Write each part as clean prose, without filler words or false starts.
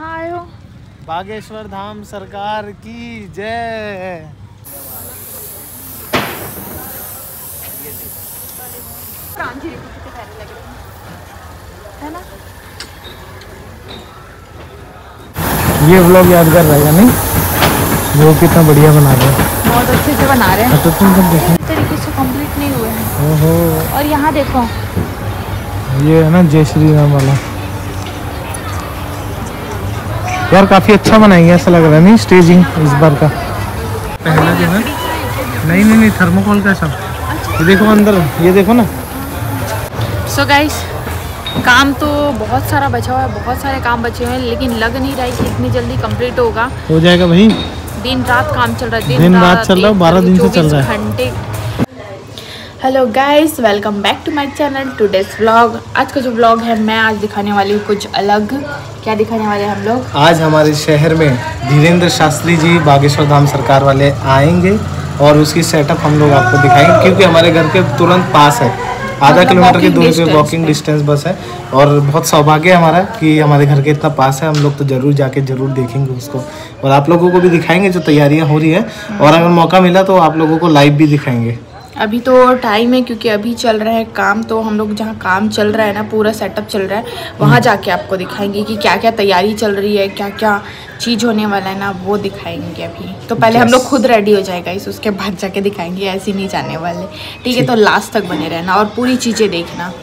कहाँ आए हो? बागेश्वर धाम सरकार की जय। है ना? ये व्लॉग यादगार रहेगा नहीं? वो कितना बढ़िया बना रहे हैं, बहुत अच्छे से बना रहे हैं। तो तुम सब देखो, इस तरीके से कंप्लीट नहीं हुए हैं। ओहो, और यहाँ देखो, ये है ना जय श्री राम वाला। यार काफी अच्छा बनाएंगे, ऐसा लग रहा है नहीं स्टेजिंग इस बार का। पहला जो है नहीं थर्मोकोल का सब। ये देखो अंदर, ये देखो ना। सो गाइस, काम तो बहुत सारा बचा हुआ है, बहुत सारे काम बचे हुए हैं, लेकिन लग नहीं रहा है कि इतनी जल्दी कंप्लीट होगा। हो जाएगा भाई, दिन रात काम चल रहा है, दिन रात चल रहा है, 12 दिन से चल रहा है घंटे। Hello guys, welcome back to my channel today's vlog. आज का जो व्लॉग है, मैं आज दिखाने वाली हूँ कुछ अलग। क्या दिखाने वाले हैं हम लोग? आज हमारे शहर में धीरेन्द्र शास्त्री जी बागेश्वर धाम सरकार वाले आएंगे और उसकी सेटअप हम लोग आपको दिखाएंगे, क्योंकि हमारे घर के तुरंत पास है, आधा किलोमीटर की दूरी पे वॉकिंग डिस्टेंस बस है। और बहुत सौभाग्य है हमारा कि हमारे घर के इतना पास है। हम लोग तो जरूर जाके जरूर देखेंगे उसको, और आप लोगों को भी दिखाएंगे जो तैयारियां हो रही है। और अगर मौका मिला तो आप लोगों को लाइव भी दिखाएंगे। अभी तो टाइम है, क्योंकि अभी चल रहा है काम, तो हम लोग जहाँ काम चल रहा है ना, पूरा सेटअप चल रहा है, वहाँ जाके आपको दिखाएंगे कि क्या क्या तैयारी चल रही है, क्या क्या चीज़ होने वाला है ना, वो दिखाएंगे। अभी तो पहले हम लोग खुद रेडी हो जाएगा, उसके बाद जाके दिखाएंगे, ऐसे नहीं जाने वाले। ठीक है, तो लास्ट तक बने रहना और पूरी चीज़ें देखना।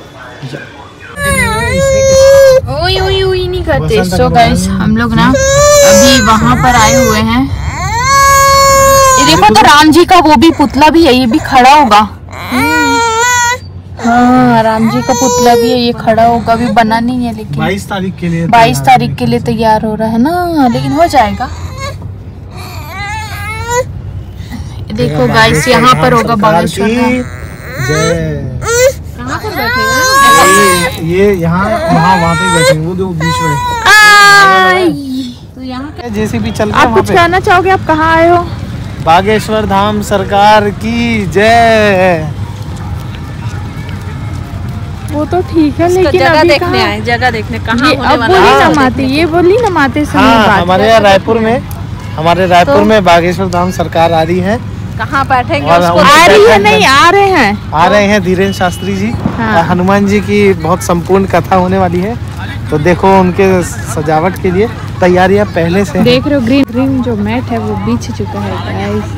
ओई ओई ओई नहीं करते। सो गाइस, हम लोग ना अभी वहाँ पर आए हुए हैं। देखो तो राम जी का वो भी पुतला भी है, ये भी खड़ा होगा। हाँ, राम जी का पुतला भी है, ये खड़ा होगा। अभी बना नहीं है, लेकिन 22 तारीख के लिए 22 तारीख के लिए तैयार हो रहा है ना, लेकिन हो जाएगा। देखो गाइस, यहाँ पर होगा बागेश्वर धाम। कहाँ पर बैठेगा? ये यहाँ वहाँ पे बैठेंगे, वो जो बीच में। तो यहाँ जैसे भी चल आप कुछ कहना चाहोगे? आप कहाँ आए हो? बागेश्वर धाम सरकार की जय। वो तो ठीक है, लेकिन जगह अभी देखने आए, जगह देखने कहाँ होने अब वाला बोली है? ना माते, ये बोली ना माते समय हमारे यहाँ रायपुर में, में बागेश्वर धाम सरकार आ रही है। कहाँ बैठेंगे और उसको? आ रही है नहीं, आ रहे हैं धीरेन्द्र शास्त्री जी। हाँ। हनुमान जी की बहुत संपूर्ण कथा होने वाली है, तो देखो उनके सजावट के लिए तैयारियां पहले से देख रहे हो। ग्रीन जो मैट है वो बिछ चुका है गाइस।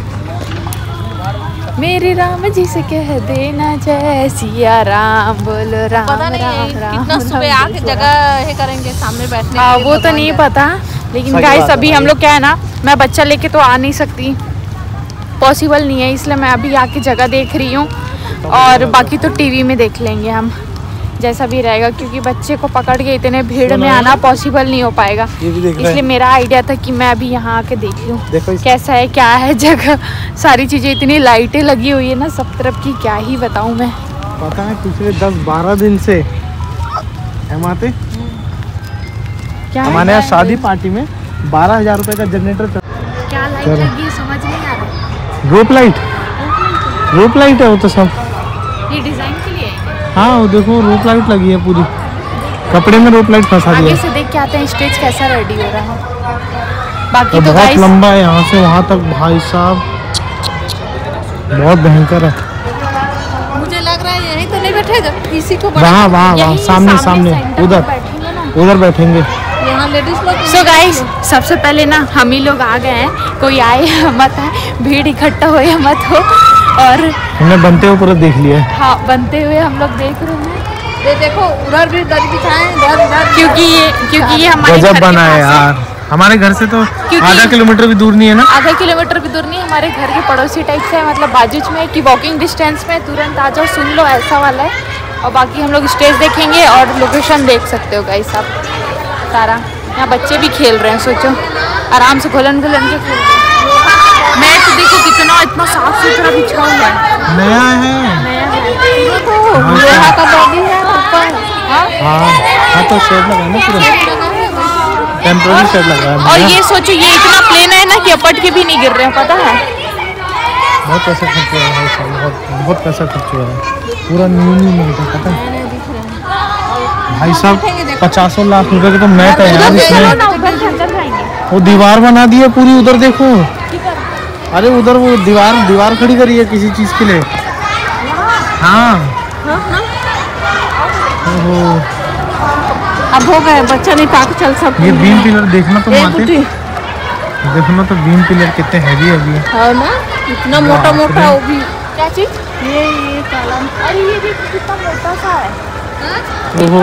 मेरे राम जी से कह देना जय सिया राम, बोलो राम पता नहीं राम राम। कितना सुबह आके जगह है करेंगे सामने बैठने हाँ, के लिए वो तो भगवान नहीं का। पता, लेकिन सही गाइस बात है अभी हम लोग क्या है ना, मैं बच्चा लेके तो आ नहीं सकती, पॉसिबल नहीं है, इसलिए मैं अभी आके जगह देख रही हूँ। और बाकी तो टीवी में देख लेंगे हम, जैसा भी रहेगा, क्योंकि बच्चे को पकड़ के इतने भीड़ में आना पॉसिबल नहीं हो पाएगा। इसलिए मेरा आइडिया था कि मैं अभी यहाँ आके देख लूँ कैसा है, क्या है जगह। सारी चीज़ें, इतनी लाइटें लगी हुई है ना सब तरफ की, क्या ही बताऊँ मैं। पता है पिछले 10-12 दिन से माते क्या हमारे यहाँ शादी पार्टी में 12,000 रुपए का जनरेटर। क्या लाइट लगी है समझ नहीं आ रहा। रूप लाइट है वो तो सब। ये डिजाइन के लिए है? हाँ वो देखो रूप लाइट लगी है पूरी, कपड़े में रूप लाइट फंसा दिया। आगे से देख के आते हैं स्टेज कैसा रेडी हो रहा है। बाकी तो बहुत गाइस लंबा है, यहाँ से वहाँ तक भाई साहब, बहुत भयंकर है। मुझे लग रहा है यहीं तो नहीं बैठेगा, इसी को वहाँ सामने सेंटर उधर में बैठेंगे ना। उधर बैठेंगे। यहाँ लेडीज लोग। सो गाइस, सबसे पहले ना हम ही लोग आ गए हैं, कोई आए मत है, भीड़ इकट्ठा हो या मत हो। और हमने बनते हुए पूरा देख लिया है। हाँ, बनते हुए हम लोग देख रहे हैं। ये देखो उधर भी गाड़ी बिछाए, इधर क्योंकि ये हमारे घर गजब के बना है पास यार। हमारे घर से तो क्योंकि आधा किलोमीटर भी दूर नहीं है ना। आधा किलोमीटर भी दूर नहीं, हमारे घर के पड़ोसी टाइप से है, मतलब बाजू में है कि वॉकिंग डिस्टेंस में, तुरंत आ जाओ सुन लो, ऐसा वाला है। और बाकी हम लोग स्टेज देखेंगे और लोकेशन देख सकते हो गाइस आप सारा। यहाँ बच्चे भी खेल रहे हैं, सोचो आराम से घुलन के खेल रहे हैं। मैट देखो कितना, इतना साफ सुथरा बिछा हुआ है, नया है। लोहा का लॉबी है ऊपर। हाँ तो शेड लगा है ना, पूरा टेम्पररी शेड लगा है। और ये सोचो, ये इतना प्लेन है ना कि अपट के भी नहीं गिर रहे हैं, पता है। बहुत पैसा खर्च हुआ है, बहुत पैसा खर्च हुआ है, पूरा न्यू मिलता है, पता है। भाई साहब 50 लाख रुपए के तो मैट है यार इसमें। अंदर जाएंगे। वो दीवार बना दी है पूरी, उधर देखो। अरे उधर वो दीवार खड़ी करी है किसी चीज के लिए। हाँ ओहो, अब हो गए, बच्चा नहीं पाक चल सकते। ये बीम पिलर देखना तो माते, देखना तो बीम पिलर कितने हैवी है। हाँ ना, इतना मोटा मोटा वो भी। क्या चीज? ये काला। अरे ये देखो कितना मोटा सा है। ओहो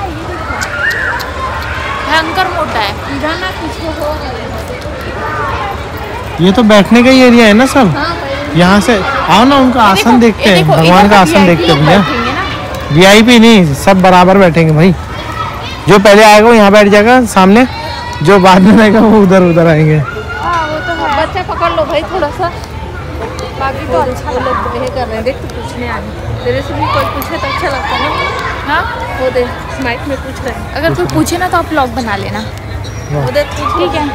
भयंकर मोटा है। इधर ना कुछ हो गया। ये तो बैठने का ही एरिया है ना सब। यहाँ से आओ ना, उनका आसन देखते हैं, भगवान का आसन देखते हैं भैया। वीआईपी नहीं, सब बराबर बैठेंगे भाई। जो पहले आएगा वो यहाँ बैठ जाएगा सामने, जो बाद में रहेगा वो उधर आएंगे। वो तो है। बच्चा पकड़ लो भाई थोड़ा सा। बाकी तो अच्छा लोग ये कर रहे हैं। देख तो पूछने आ रही, तेरे से भी कोई पूछे तो अच्छा लगता है ना। हाँ वो देख माइक में पूछ रहे हैं। अगर कोई पूछे ना तो आप ब्लॉग बना लेना। वो देख ठीक है।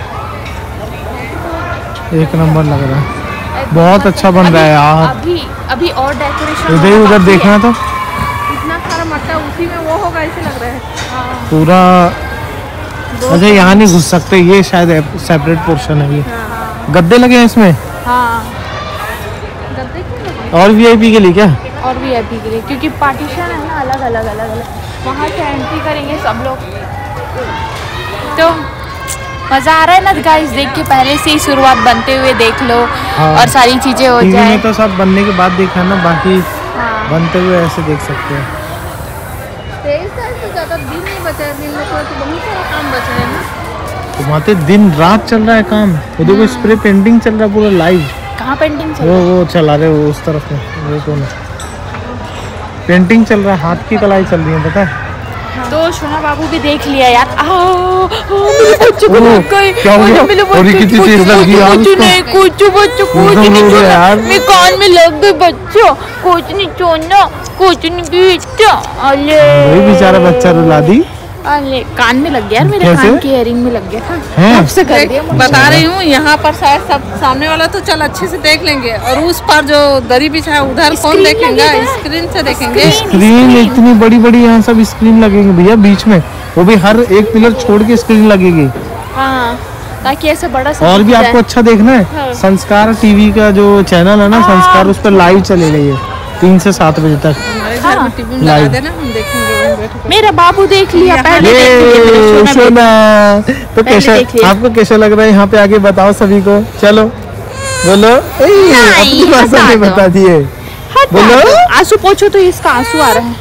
एक नंबर लग रहा है, बहुत अच्छा बन रहा है यार। अभी और डेकोरेशन इधर ही उधर देखना तो इतना सारा मट्टा उसी में वो होगा ऐसे लग रहा है पूरा। अच्छा यहाँ नहीं घुस सकते, ये शायद सेपरेट पोर्शन है। ये गद्दे लगे हैं इसमें। हाँ गद्दे क्यों लगे? और वीआईपी के लिए क्या? और VIP के लिए, क्योंकि पार्टीशन है ना अलग अलग। वहाँ से एंट्री करेंगे सब लोग। तो मज़ा आ रहा है ना गाइस, देख के पहले से ही शुरुआत बनते हुए देख लो। हाँ। और सारी चीज़ें हो टीवी जाए। में तो सब बनने के बाद देखा ना, बाकी हाँ। बनते हुए ऐसे देख सकते हैं। 23 साल से ज़्यादा दिन नहीं बचा है। दिन में तो बहुत सारा काम बचा है ना। तो माते दिन रात चल रहा है काम। वो देखो स्प्रे पेंटिंग चल रहा है पूरा लाइव। कहाँ पेंटिंग चल वो चला रहे वो उस तरफ में, वो कौन है? पेंटिंग चल रहा है, हाथ की कलाई चल रही है, पता है। तो सोना बाबू भी देख लिया यार। मेरे बच्चों को लग गई। क्या हो गया? मेरे और ये कितनी तेज लग गई यार कुछ उसको। नहीं, कुछ बच्चों कुछ एकदम नहीं रो रहा है यार। मैं कान में लग गई बच्चों। कुछ नहीं सोना, कुछ नहीं बेटा। अले वही बेचारा बच्चा रुला दी। अले कान में लग गया यार, मेरे कैसे? कान की इयरिंग में लग गया था। हैं? कब से कर दिया मुझे। बता रही हूँ, यहाँ पर शायद सब सामने वाला तो चल अच्छे से देख लेंगे, और उस पर जो दरी बिछा है उधर कौन स्क्रीन देखेंगे? लगी है। स्क्रीन से देखेंगे। स्क्रीन इतनी बड़ी बड़ी यहाँ सब स्क्रीन लगेंगे भैया बीच में, वो भी हर एक पिलर छोड़ के स्क्रीन लगेगी। हाँ ताकि ऐसे बड़ा सा और भी दिख आपको जाए। अच्छा देखना है, हाँ। संस्कार टीवी का जो चैनल है ना, संस्कार, उस पर लाइव चलेगा ये 3 से 7 बजे तक हमारे घर में टीवी में लगा लाइव। देना, हम देखेंगे वहीं बैठ के। मेरा बाबू देख लिया पहले। देख लिया मेरा ये सोना बेटा। सोना। तो कैसा देख लिया। आपको कैसा लग रहा है यहाँ पे आके बताओ सभी को। चलो बोलो। अपनी भाषा में हटा दो। बता दिए। हटा बोलो। दो। आंसू पोछो तो इसका आंसू आ रहा है।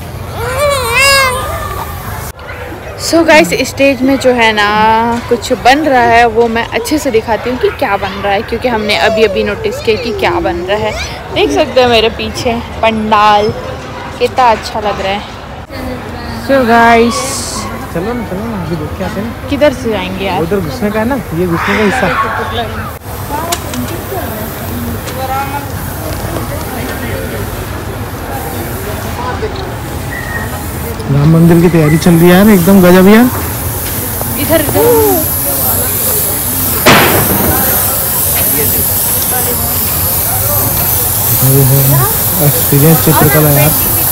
सो गाइस स्टेज में जो है ना कुछ बन रहा है, वो मैं अच्छे से दिखाती हूँ कि क्या बन रहा है, क्योंकि हमने अभी नोटिस किया कि क्या बन रहा है। देख सकते हो मेरे पीछे पंडाल कितना अच्छा लग रहा है। सो गाइस चलो ना अभी देख के आते हैं। किधर से जाएंगे यार? उधर घुसने का है ना, ये घुसने का हिस्सा। राम मंदिर की तैयारी चल रही है यार, एकदम गजब यार। इधर एक्सपीरियंस चित्रकला यार।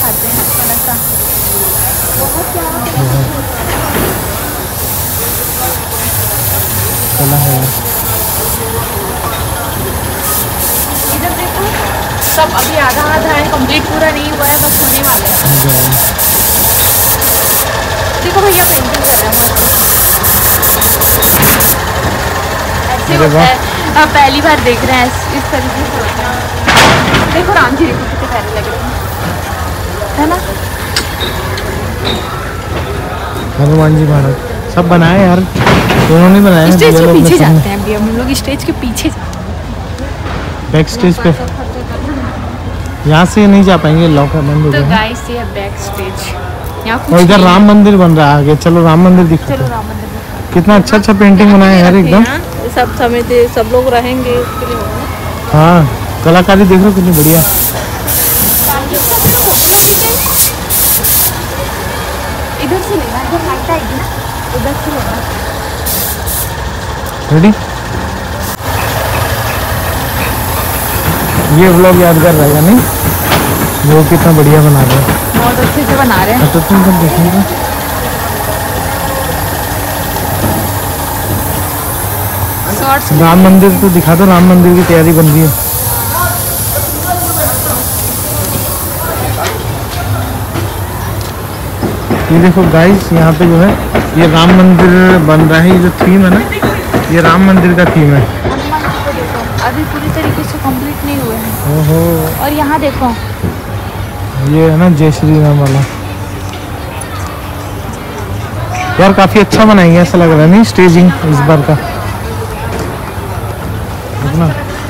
कला है यार। इधर देखो, सब अभी आधा है, कंप्लीट पूरा नहीं हुआ है, बस होने वाला है। देखो भैया पेंटिंग कर रहे हैं ऐसे अरे होता वाह। है। अब पहली बार देख रहे हैं इस तरीके से होता है। देखो राम जी देखो कितने प्यारे लग रहे हैं, है ना? हनुमान जी महाराज सब बनाए यार, दोनों ने बनाए हैं। स्टेज ये के लोग पीछे ने सब- जाते हैं अभी हम लोग, स्टेज के पीछे जाते हैं। बैक स्टेज पे यहाँ से नहीं जा पाएंगे, लॉक बंद हो तो गया है। गाइस ये बैक स्टेज, यहाँ और कुछ इधर नहीं राम मंदिर बन रहा है आगे। चलो राम मंदिर दिखा है। दो। चलो राम मंदिर दिखाओ। कितना अच्छा अच्छा पेंटिंग बनाया है यार एकदम। हाँ, सब समिति सब लोग रहेंगे उसके लिए होगा। हाँ कलाकारी देख रहे हो कितनी बढ़िया। इधर से लेना, इधर लाइट आएगी ना, उधर से लेना। रेडी। ये व्लॉग यादगार रहेगा नहीं, वो कितना बढ़िया बना रहे हैं। बहुत अच्छे से बना रहे हैं। तो तुम सब देखेंगे। शॉर्ट्स राम मंदिर तो दिखा दो, राम मंदिर की तैयारी बन रही है। ये देखो गाइस, यहाँ पे जो है ये राम मंदिर बन रहा है। ये जो थीम है ना, ये राम मंदिर का थीम है। अभी पूरी तरीके से कंप्लीट नहीं हुए हैं। ओहो, और यहाँ देखो, ये है ना जय श्री राम वाला। यार काफी अच्छा बनाएंगे, ऐसा लग रहा है नहीं स्टेजिंग इस बार का ना।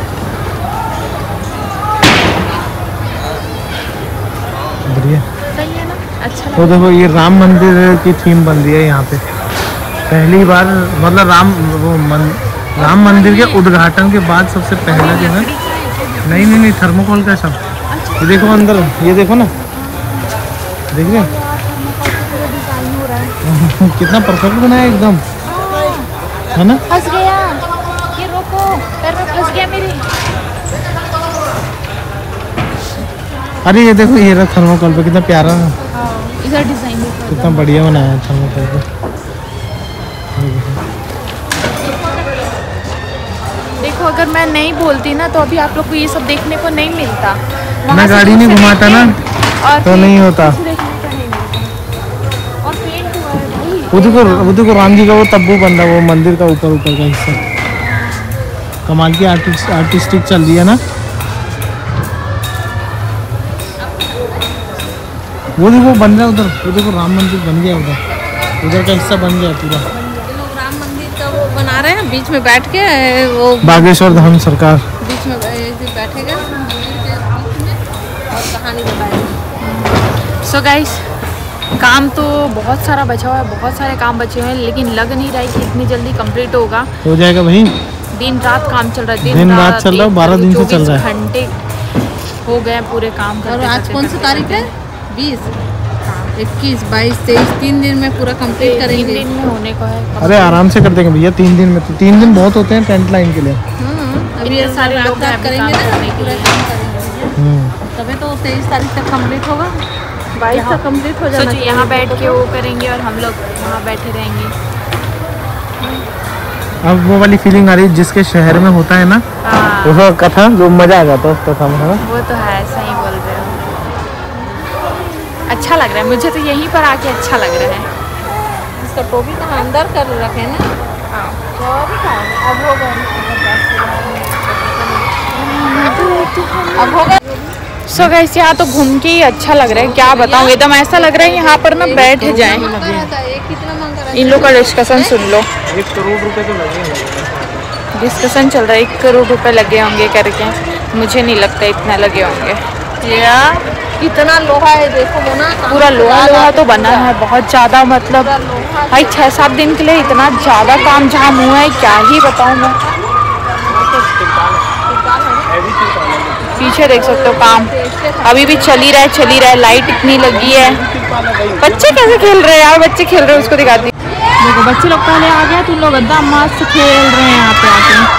बढ़िया, सही है ना, अच्छा तो देखो ये राम मंदिर की थीम बन रही है यहाँ पे पहली बार। मतलब राम मंदिर के उद्घाटन के बाद सबसे पहला जो है। नहीं थर्मोकोल का सब। ये देखो अंदर, ये देखो ना, देख रहे हैं कितना परफेक्ट बनाया है एकदम, है ना। फंस गया, ये रोको, पैर में फंस गया मेरे। अरे ये देखो, ये रहा थर्मोकोल पे, कितना प्यारा है। इधर डिजाइन देखो, कितना बढ़िया बनाया है थर्मोकोल पे। देखो अगर मैं नहीं बोलती ना तो अभी आप लोग को ये सब देखने को नहीं मिलता। मैं गाड़ी नहीं घुमाता ना तो नहीं होता। और पेंट हुआ है भाई। वो देखो राम जी का वो तब्बू बन रहा है, वो मंदिर का ऊपर का हिस्सा। कमाल की आर्टिस्टिक चल रही है ना। वो देखो बन रहा है उधर, वो देखो राम मंदिर बन गया उधर का हिस्सा बन गया पूरा। राम मंदिर का वो बना रहे हैं, बीच में बैठ के वो बागेश्वर धाम सरकार बीच में बैठेगा और कहानी बताएगा। सो गाइस, काम तो बहुत सारा बचा हुआ है, बहुत सारे काम बचे हुए हैं, लेकिन लग नहीं रहा है कि इतनी जल्दी कंप्लीट होगा। हो जाएगा भाई, दिन रात काम चल रहा है, दिन रात चल रहा है, 12 दिन से चल रहा है। घंटे हो गए पूरे काम करते। और आज कौन सी तारीख है? 20, 21, 22, 23, 3 दिन में पूरा कंप्लीट करेंगे। 3 दिन में होने को है। अरे आराम से कर देंगे भैया, 3 दिन में। तो 3 दिन बहुत होते हैं टेंट लाइन के लिए। अभी इतने सारे लोग हैं, अभी करेंगे काम ना, करने के पूरा लिए। काम करेंगे तभी तो 23 तारीख तक कंप्लीट होगा। 22 तक कंप्लीट हो जाना सोचिए यहाँ बैठ के वो करेंगे और हम लोग वहाँ बैठे रहेंगे। अब वो वाली फीलिंग आ रही है जिसके शहर में होता है ना, हाँ, वो कथा जो मजा आ जाता है उस कथा में, है ना। वो तो है, सही बोल रहे हो। अच्छा लग रहा है मुझे तो, यहीं पर आके अच्छा लग रहा है। इसका टोपी कहाँ अंदर कर रखे ना। अब होगा। सो गाइस, यहाँ तो घूम के ही अच्छा लग रहा है, क्या बताऊँ, एकदम ऐसा लग रहा है यहाँ पर ना बैठ जाएं। कितना मांग रहा है? इन लोग का डिस्कशन सुन लो। 1 करोड़ रुपए तो लगेंगे। डिस्कशन चल रहा है, 1 करोड़ रुपए लगे होंगे करके। मुझे नहीं लगता इतना लगे होंगे। यार कितना लोहा है, देखो वो ना पूरा लोहा तो बना है बहुत ज़्यादा। मतलब भाई 6-7 दिन के लिए इतना ज़्यादा काम झाम हुआ है, क्या ही बताऊँ मैं। पीछे देख सकते हो काम अभी भी चल ही रहा है। लाइट इतनी लगी है। बच्चे कैसे खेल रहे हैं यार, बच्चे खेल रहे हैं, उसको दिखाती हूँ। देखो बच्चे लोग पहले आ गए, तुम लोग एकदम मस्त खेल रहे हैं यहाँ पे आके।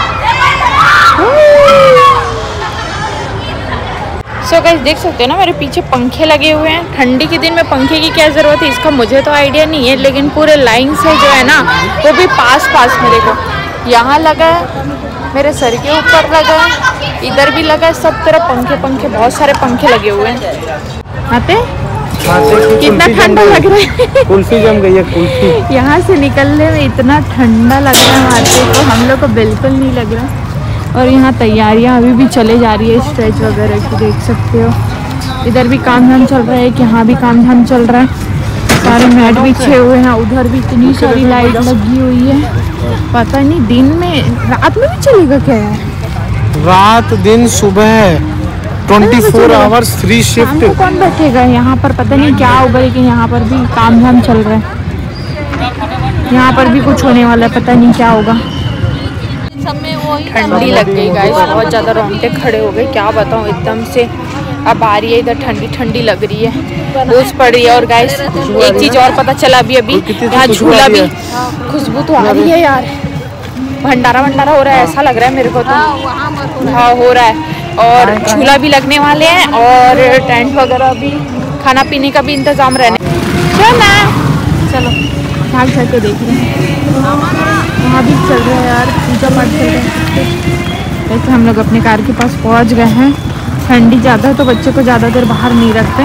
सो गाइस, देख सकते हो ना मेरे पीछे पंखे लगे हुए हैं। ठंडी के दिन में पंखे की क्या ज़रूरत है इसका मुझे तो आइडिया नहीं है, लेकिन पूरे लाइन से जो है ना, वो भी पास में देखो, यहाँ लगा है, मेरे सर के ऊपर लगा है, इधर भी लगा है, सब तरफ पंखे, बहुत सारे पंखे लगे हुए हैं। आते कितना ठंडा लग रहा है। कुल्फी जम गई है, कुल्फी। यहाँ से निकलने में इतना ठंडा लग रहा है, आते तो हम लोग को बिल्कुल नहीं लग रहा। और यहाँ तैयारियाँ अभी भी चले जा रही है, स्टेज वगैरह की देख सकते हो। इधर भी काम धाम चल रहा है, कि यहाँ भी काम धाम चल रहा है। सारे मैट बिछे हुए हैं, उधर भी इतनी सारी लाइट लगी हुई है। पता नहीं दिन में रात में भी चलेगा क्या है। रात दिन सुबह 24 आवर्स फ्री शिफ्ट। कौन बैठेगा यहाँ पर, पता नहीं क्या होगा, लेकिन यहाँ पर भी काम धाम चल रहा है। यहाँ पर भी कुछ होने वाला है, पता नहीं क्या होगा। सब में वही ठंडी लग गई गाइस, बहुत ज़्यादा रोंगटे खड़े हो गए, क्या बताऊँ एकदम से। अब आ रही है इधर, ठंडी लग रही है, लूज पड़ रही है। और गाइस एक चीज़ और पता चला, अभी यहाँ झूला भी, खुशबू तो आ रही है यार। भंडारा हो रहा है ऐसा लग रहा है मेरे को तो। हाँ हो रहा है, और झूला भी लगने वाले हैं, और टेंट वगैरह भी, खाना पीने का भी इंतजाम रहने। चलो भाग के देख रहे हैं, वहाँ भी चल रहा है यार, पूजा पाठ चल रहा है। वैसे हम लोग अपने कार के पास पहुंच गए हैं। ठंडी ज़्यादा है तो बच्चे को ज़्यादा देर बाहर नहीं रखते।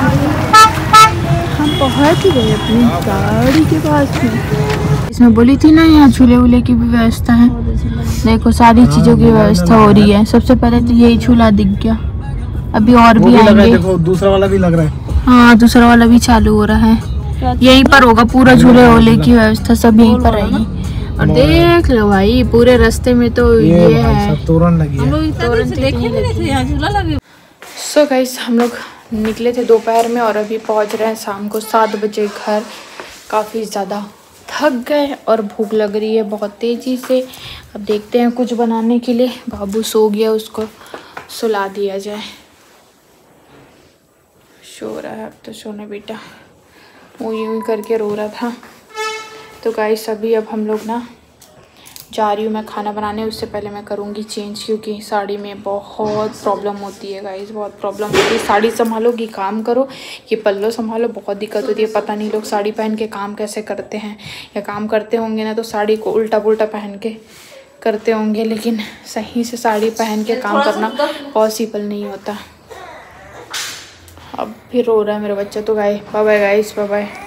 हम पहुंच ही गए अपनी गाड़ी के पास में। इसमें बोली थी ना यहाँ झूले वूले की भी व्यवस्था है। देखो सारी चीज़ों की व्यवस्था हो रही है। सबसे पहले तो यही झूला दिख गया, अभी और भी आएंगे। देखो दूसरा वाला भी लग रहा है। हाँ दूसरा वाला भी चालू हो रहा है। यहीं पर होगा पूरा झूले वूले की व्यवस्था, सब यहीं पर रहेगी। और देख लो भाई पूरे रास्ते में तो ये है तोरण लगी है। सो गाइस हम लोग निकले थे दोपहर में और अभी पहुंच रहे हैं शाम को 7 बजे घर। काफ़ी ज़्यादा थक गए और भूख लग रही है बहुत तेज़ी से। अब देखते हैं कुछ बनाने के लिए। बाबू सो गया, उसको सुला दिया जाए। सो रहा है अब तो, सोने बेटा। वो यूँ करके रो रहा था। तो गाइस अभी अब हम लोग ना जा रही हूँ मैं खाना बनाने। उससे पहले मैं करूँगी चेंज, क्योंकि साड़ी में बहुत प्रॉब्लम होती है गाइस, बहुत प्रॉब्लम होती है। साड़ी संभालो कि काम करो, ये पल्लो संभालो, बहुत दिक्कत होती है। पता नहीं लोग साड़ी पहन के काम कैसे करते हैं, या काम करते होंगे ना तो साड़ी को उल्टा पुल्टा पहन के करते होंगे, लेकिन सही से साड़ी पहन के काम करना पॉसिबल नहीं होता। अब फिर रो रहा है मेरा बच्चा। तो bye bye guys, bye bye.